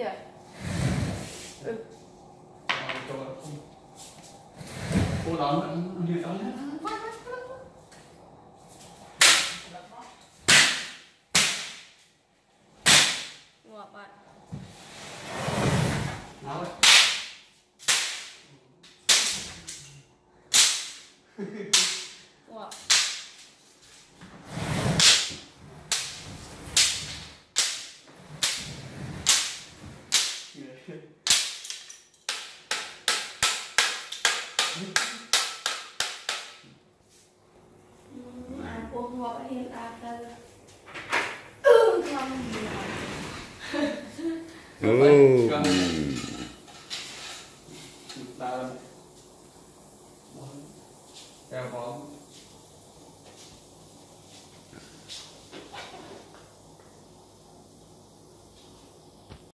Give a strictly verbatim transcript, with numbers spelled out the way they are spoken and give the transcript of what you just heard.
Dạ. Ừ. Cô đón như đó. Ngọt bạn. Nào đấy. Ngọt. À, cô ngọt hiện à ta. Ừ, không gì. Ừ.